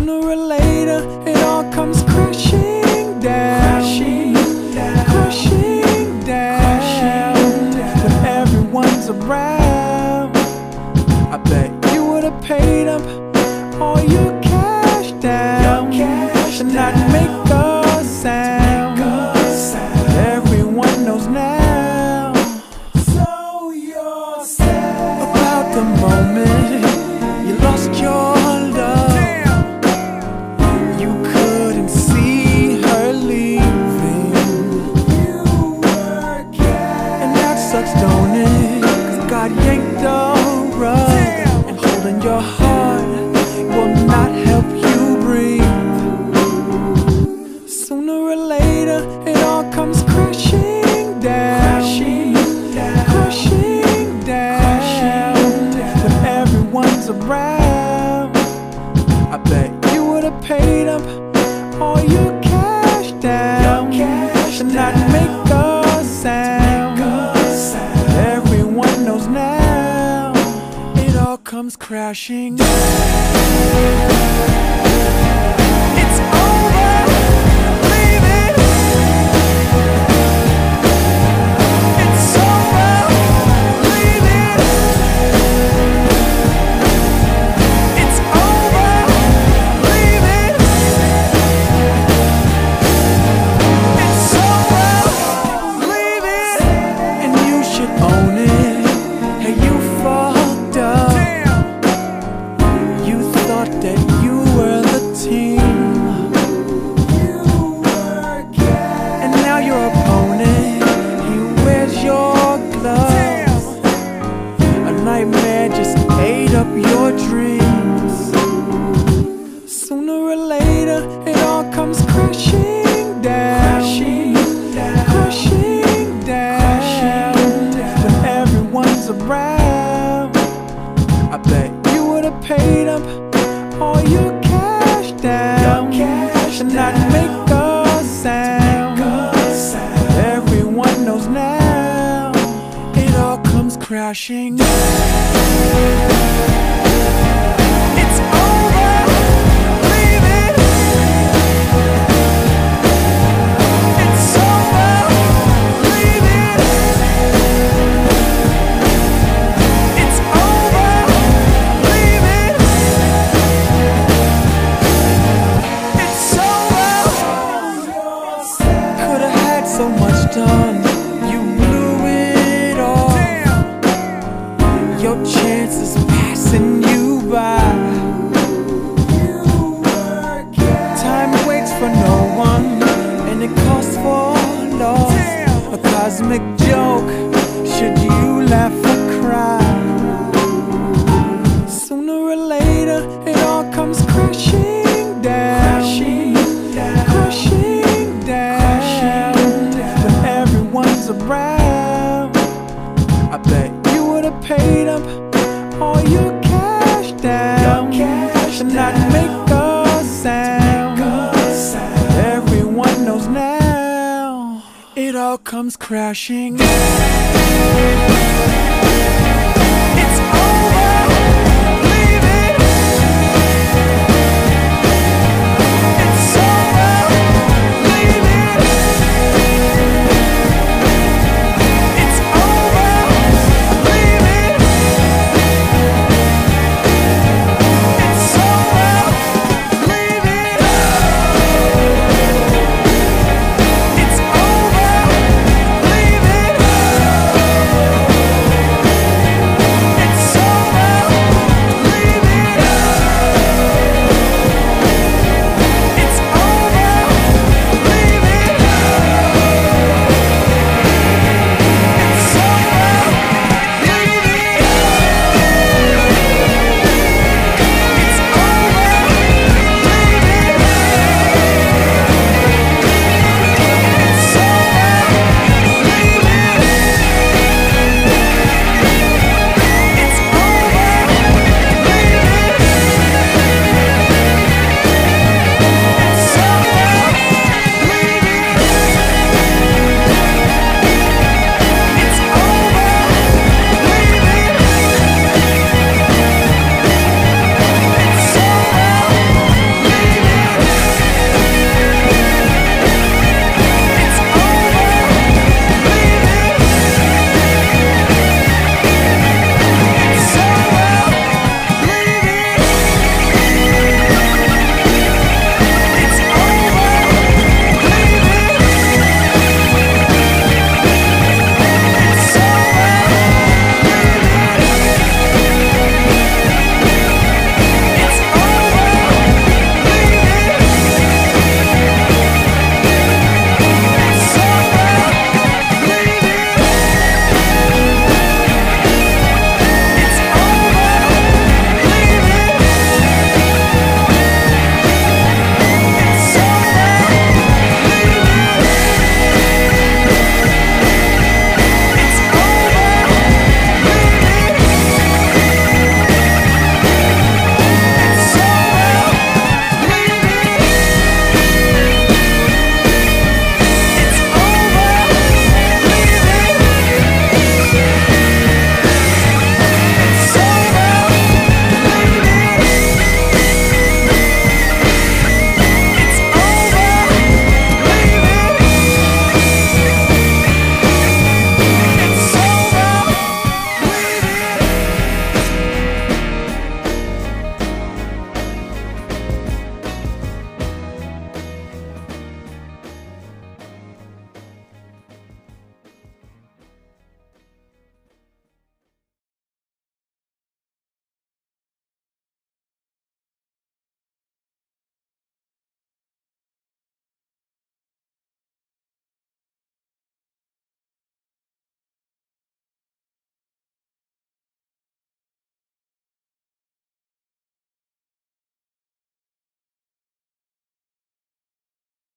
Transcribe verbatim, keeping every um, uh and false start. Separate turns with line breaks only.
Sooner or later, it all comes crashing down, crashing down, crashing down. When everyone's around, I bet you would've paid up all your cash down, your cash to not down. Make a sound. Everyone knows now. So you're sad about the moment you lost your love. You couldn't see her leaving. You were gay. And that sucks, don't it? 'Cause God yanked the rug, and holding your heart will not help you breathe. Sooner or later, it all comes crashing down, crashing down, crashing down. When everyone's around, I bet you would've paid up all your cash down, your cash to not down. Make a sound. Everyone knows now. It all comes crashing. It's over. Leave it. It's over. Leave it. It's over. Leave it. It's over. Leave it. And you should own it. Hey, you fucked up. You thought that you were the team. You were gay. And now your opponent, he wears your gloves. A nightmare just ate up your dreams. Sooner or later, it all comes crashing down, crashing down, crashing down. When everyone's around, I bet you would've paid up all your cash down, your cash to not down. Make a sound. Everyone knows now. It all comes crashing. It's over. Leave it. It's over. Leave it. It's over. Leave it. It's over. Could've had so much done. You blew it all. Your chances passing you by. Time waits for no one, and it costs for loss. A cosmic joke, should you laugh or cry? Sooner or later, it all comes crashing down, crashing down, crashing down. When everyone's around, I bet you would've paid up all your cash down, your cash to not down. Make a sound. Everyone knows now. It all comes crashing.